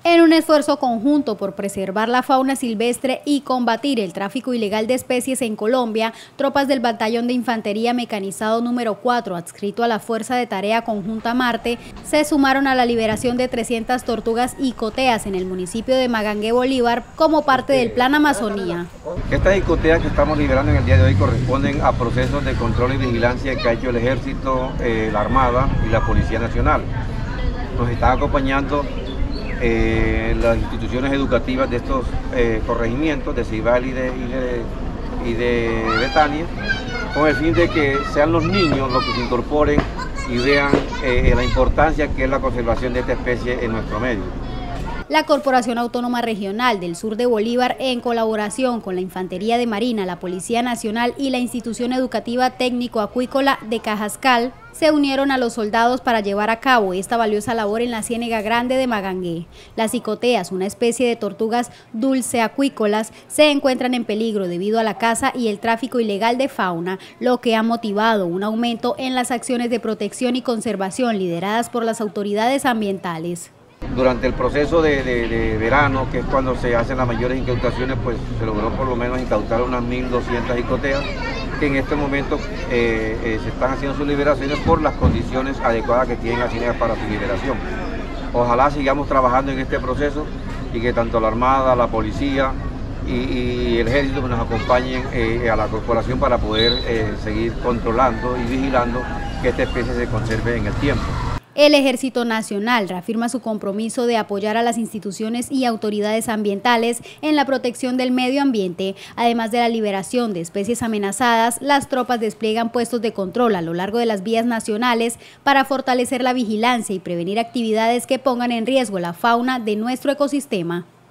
En un esfuerzo conjunto por preservar la fauna silvestre y combatir el tráfico ilegal de especies en Colombia, tropas del Batallón de Infantería Mecanizado número 4, adscrito a la Fuerza de Tarea Conjunta Marte, se sumaron a la liberación de 300 tortugas icoteas en el municipio de Magangué, Bolívar, como parte del Plan Amazonía. Estas icoteas que estamos liberando en el día de hoy corresponden a procesos de control y vigilancia que ha hecho el Ejército, la Armada y la Policía Nacional. Nos están acompañando las instituciones educativas de estos corregimientos de Ceibal y de Betania, con el fin de que sean los niños los que se incorporen y vean la importancia que es la conservación de esta especie en nuestro medio. La Corporación Autónoma Regional del Sur de Bolívar, en colaboración con la Infantería de Marina, la Policía Nacional y la Institución Educativa Técnico-Acuícola de Cajascal, se unieron a los soldados para llevar a cabo esta valiosa labor en la Ciénega Grande de Magangué. Las icoteas, una especie de tortugas dulceacuícolas, se encuentran en peligro debido a la caza y el tráfico ilegal de fauna, lo que ha motivado un aumento en las acciones de protección y conservación lideradas por las autoridades ambientales. Durante el proceso de verano, que es cuando se hacen las mayores incautaciones, pues se logró por lo menos incautar unas 1.200 icoteas, que en este momento se están haciendo sus liberaciones por las condiciones adecuadas que tienen las ciénegas para su liberación. Ojalá sigamos trabajando en este proceso y que tanto la Armada, la Policía y el Ejército nos acompañen a la corporación para poder seguir controlando y vigilando que esta especie se conserve en el tiempo. El Ejército Nacional reafirma su compromiso de apoyar a las instituciones y autoridades ambientales en la protección del medio ambiente. Además de la liberación de especies amenazadas, las tropas despliegan puestos de control a lo largo de las vías nacionales para fortalecer la vigilancia y prevenir actividades que pongan en riesgo la fauna de nuestro ecosistema.